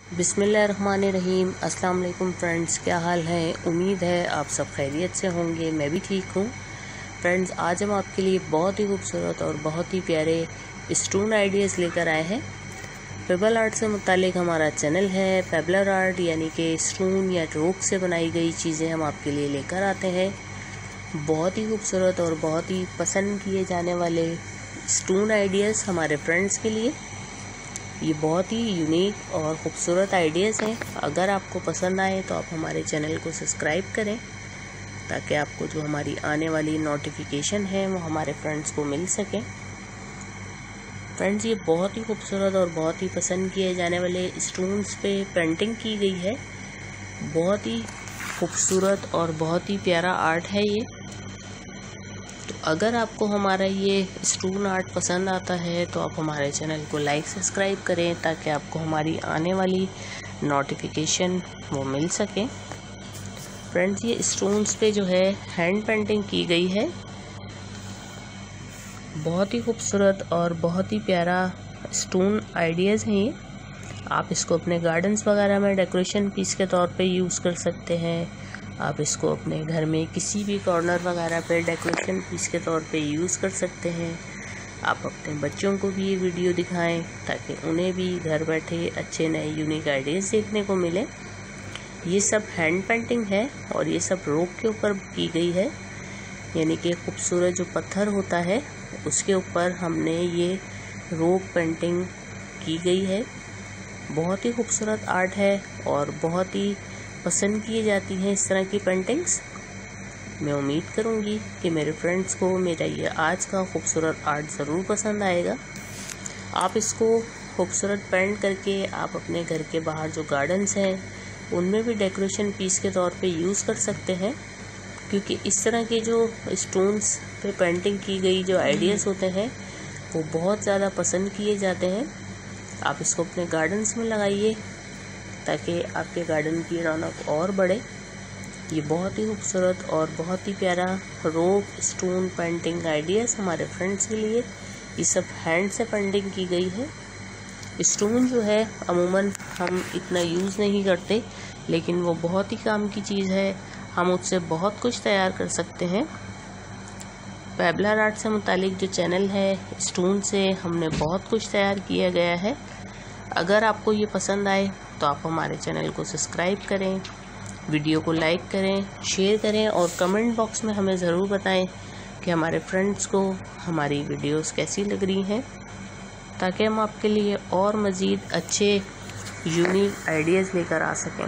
बिस्मिल्लाहिर्रहमानिर्रहीम। अस्सलाम वालेकुम फ्रेंड्स, क्या हाल है? उम्मीद है आप सब खैरियत से होंगे। मैं भी ठीक हूँ। फ्रेंड्स, आज हम आपके लिए बहुत ही खूबसूरत और बहुत ही प्यारे स्टोन आइडियाज़ लेकर आए हैं। पेबल आर्ट से मुतालिक हमारा चैनल है। पेबलर आर्ट यानी कि स्टोन या रोक से बनाई गई चीज़ें हम आपके लिए लेकर आते हैं। बहुत ही खूबसूरत और बहुत ही पसंद किए जाने वाले स्टोन आइडियाज़ हमारे फ्रेंड्स के लिए। ये बहुत ही यूनिक और ख़ूबसूरत आइडियाज़ हैं। अगर आपको पसंद आए तो आप हमारे चैनल को सब्सक्राइब करें ताकि आपको जो हमारी आने वाली नोटिफिकेशन है वो हमारे फ्रेंड्स को मिल सके। फ्रेंड्स, ये बहुत ही खूबसूरत और बहुत ही पसंद किए जाने वाले स्टोन्स पे पेंटिंग की गई है। बहुत ही खूबसूरत और बहुत ही प्यारा आर्ट है ये। तो अगर आपको हमारा ये स्टोन आर्ट पसंद आता है तो आप हमारे चैनल को लाइक सब्सक्राइब करें ताकि आपको हमारी आने वाली नोटिफिकेशन वो मिल सके। फ्रेंड्स, ये स्टोन्स पे जो है हैंड पेंटिंग की गई है। बहुत ही खूबसूरत और बहुत ही प्यारा स्टोन आइडियाज़ हैं ये। आप इसको अपने गार्डन्स वगैरह में डेकोरेशन पीस के तौर पे यूज़ कर सकते हैं। आप इसको अपने घर में किसी भी कॉर्नर वगैरह पे डेकोरेशन पीस के तौर पे यूज़ कर सकते हैं। आप अपने बच्चों को भी ये वीडियो दिखाएं ताकि उन्हें भी घर बैठे अच्छे नए यूनिक आइडियाज़ देखने को मिले। ये सब हैंड पेंटिंग है और ये सब रोक के ऊपर की गई है, यानी कि खूबसूरत जो पत्थर होता है उसके ऊपर हमने ये रोक पेंटिंग की गई है। बहुत ही खूबसूरत आर्ट है और बहुत ही पसंद की जाती हैं इस तरह की पेंटिंग्स। मैं उम्मीद करूंगी कि मेरे फ्रेंड्स को मेरा ये आज का खूबसूरत आर्ट ज़रूर पसंद आएगा। आप इसको खूबसूरत पेंट करके आप अपने घर के बाहर जो गार्डन्स हैं उनमें भी डेकोरेशन पीस के तौर पे यूज़ कर सकते हैं, क्योंकि इस तरह के जो स्टोन्स पे पेंटिंग की गई जो आइडियाज़ होते हैं वो बहुत ज़्यादा पसंद किए जाते हैं। आप इसको अपने गार्डन्स में लगाइए ताकि आपके गार्डन की रौनक और बढ़े। ये बहुत ही खूबसूरत और बहुत ही प्यारा रोक स्टोन पेंटिंग आइडियाज़ हमारे फ्रेंड्स के लिए। ये सब हैंड से पेंटिंग की गई है। स्टोन जो है अमूमन हम इतना यूज़ नहीं करते, लेकिन वो बहुत ही काम की चीज़ है। हम उससे बहुत कुछ तैयार कर सकते हैं। पेबलर आर्ट से मुतालिक जो चैनल है, स्टोन से हमने बहुत कुछ तैयार किया गया है। अगर आपको ये पसंद आए तो आप हमारे चैनल को सब्सक्राइब करें, वीडियो को लाइक करें, शेयर करें और कमेंट बॉक्स में हमें ज़रूर बताएं कि हमारे फ्रेंड्स को हमारी वीडियोस कैसी लग रही हैं, ताकि हम आपके लिए और मज़ीद अच्छे यूनिक आइडियाज़ लेकर आ सकें।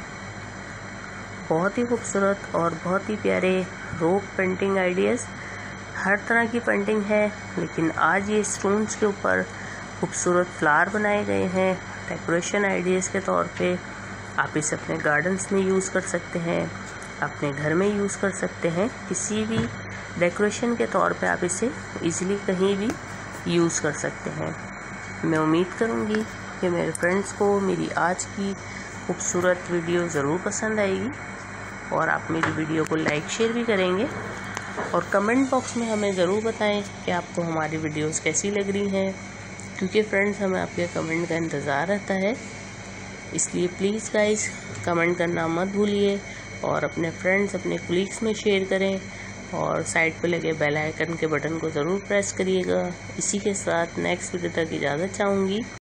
बहुत ही खूबसूरत और बहुत ही प्यारे रोक पेंटिंग आइडियाज़। हर तरह की पेंटिंग है, लेकिन आज ये स्टोन्स के ऊपर खूबसूरत फ्लावर बनाए गए हैं डेकोरेशन आइडियाज़ के तौर पे। आप इसे अपने गार्डन्स में यूज़ कर सकते हैं, अपने घर में यूज़ कर सकते हैं। किसी भी डेकोरेशन के तौर पे आप इसे इजीली कहीं भी यूज़ कर सकते हैं। मैं उम्मीद करूँगी कि मेरे फ्रेंड्स को मेरी आज की खूबसूरत वीडियो ज़रूर पसंद आएगी और आप मेरी वीडियो को लाइक शेयर भी करेंगे और कमेंट बॉक्स में हमें ज़रूर बताएं कि आपको हमारी वीडियोस कैसी लग रही हैं, क्योंकि फ्रेंड्स हमें आपके कमेंट का इंतज़ार रहता है। इसलिए प्लीज़ गाइस कमेंट करना मत भूलिए और अपने फ्रेंड्स, अपने कोलीग्स में शेयर करें और साइड पे लगे बेल आइकन के बटन को ज़रूर प्रेस करिएगा। इसी के साथ नेक्स्ट वीडियो तक इजाज़त चाहूँगी।